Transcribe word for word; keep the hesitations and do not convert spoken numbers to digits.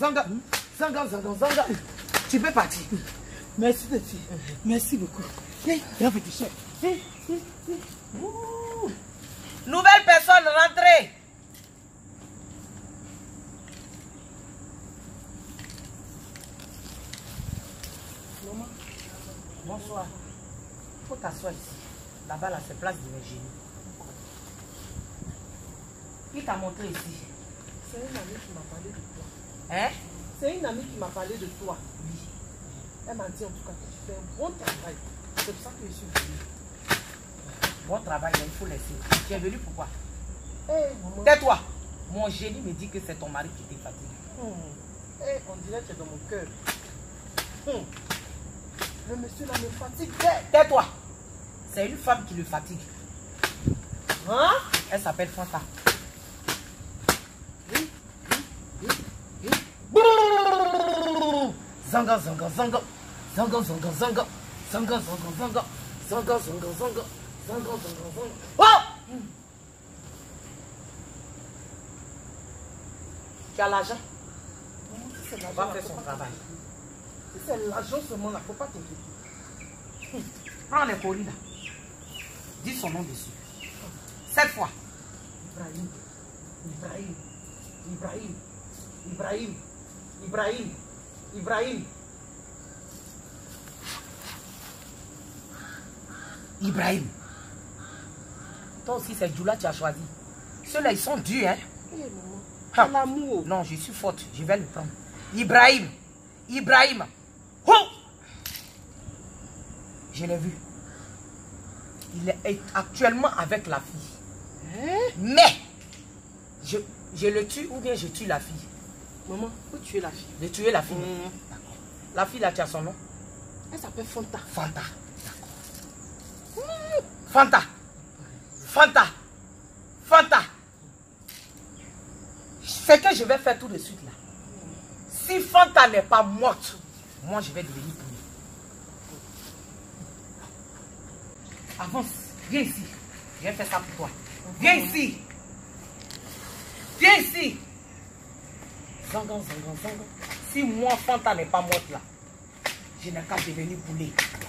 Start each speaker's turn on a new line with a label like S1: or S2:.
S1: Zanga, Zanga, Zanga, Zanga. Tu peux partir.
S2: Merci de ti. Merci beaucoup. Hey, viens petit chef. Hey, hey, hey.
S1: Nouvelle personne, rentrez. Maman, bonsoir. Il faut t'asseoir ici. Là-bas, là, c'est place de Virginie. Qui t'a montré ici?
S2: C'est une amie qui m'a parlé de toi.
S1: Hein?
S2: C'est une amie qui m'a parlé de toi. Oui. Elle m'a dit en tout cas que tu fais un bon travail. C'est pour ça que je suis venue.
S1: Bon travail, il faut laisser. Tu es venu pourquoi?
S2: Hey, maman.
S1: Tais-toi. Mon génie me dit que c'est ton mari qui te fatigue.
S2: Hum. Hey, on dirait que tu es dans mon cœur. Hum. Le monsieur là me fatigue.
S1: Tais-toi. C'est une femme qui le fatigue.
S2: Hein?
S1: Elle s'appelle Fanta. Zanga, zanga, zanga. Zanga, zanga, zanga. Zanga, zanga, zanga. Zanga, zanga, zanga. Zanga, zanga, zanga. Oh! Tu as l'argent? On va faire son travail.
S2: C'est l'argent seulement là, faut pas t'inquiéter.
S1: Prends les colis là. Dis son nom dessus. Cette fois.
S2: Ibrahim. Ibrahim. Ibrahim. Ibrahim. Ibrahim. Ibrahim.
S1: Ibrahim. Toi aussi, c'est Djoula que tu as choisi. Ceux-là, ils sont durs, hein?
S2: Hé, maman.
S1: Ah.
S2: C'est l'amour.
S1: Non, je suis forte. Je vais le prendre. Ibrahim. Ibrahim. Oh! Je l'ai vu. Il est actuellement avec la fille.
S2: Hein?
S1: Mais, je, je le tue ou bien je tue la fille?
S2: Maman, faut tuer la fille.
S1: De tuer la fille.
S2: Mmh.
S1: D'accord. La fille, là, tu as son nom?
S2: Elle s'appelle Fanta.
S1: Fanta. D'accord. Fanta. Fanta. Fanta. Ce que je vais faire tout de suite là. Si Fanta n'est pas morte, moi je vais devenir poulet. Avance. Viens ici. Je vais faire ça pour toi. Viens ici. Viens ici. Zanga, zanga, zanga. Si moi Fanta n'est pas morte là, je n'ai qu'à devenir poulet.